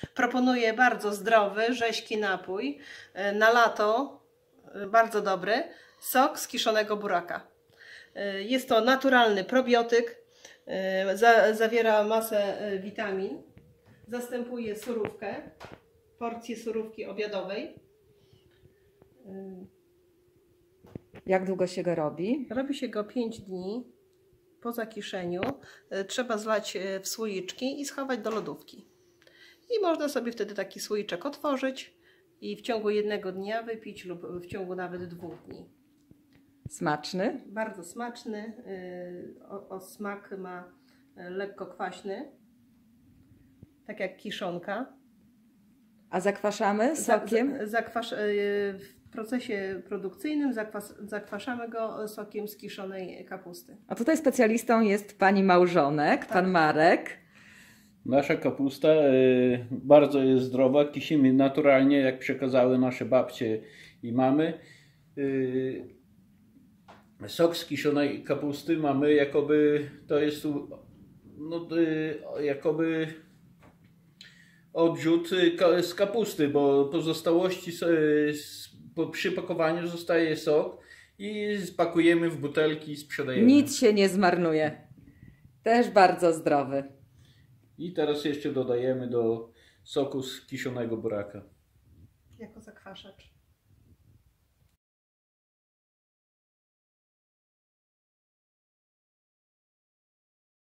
Proponuję bardzo zdrowy, rześki napój. Na lato bardzo dobry. Sok z kiszonego buraka. Jest to naturalny probiotyk. Zawiera masę witamin. Zastępuje surówkę, porcję surówki obiadowej. Jak długo się go robi? Robi się go 5 dni po zakiszeniu. Trzeba zlać w słoiczki i schować do lodówki. I można sobie wtedy taki słoiczek otworzyć i w ciągu 1 dnia wypić lub w ciągu nawet 2 dni. Smaczny? Bardzo smaczny. Smak ma lekko kwaśny, tak jak kiszonka. A zakwaszamy sokiem? W procesie produkcyjnym zakwaszamy go sokiem z kiszonej kapusty. A tutaj specjalistą jest pani małżonek, Tak. pan Marek. Nasza kapusta bardzo jest zdrowa, kisimy naturalnie, jak przekazały nasze babcie i mamy. Sok z kiszonej kapusty mamy, jakoby to jest jakoby odrzut z kapusty, bo pozostałości przy pakowaniu zostaje sok i spakujemy w butelki i sprzedajemy. Nic się nie zmarnuje. Też bardzo zdrowy. I teraz jeszcze dodajemy do soku z kiszonego buraka. Jako zakwaszacz.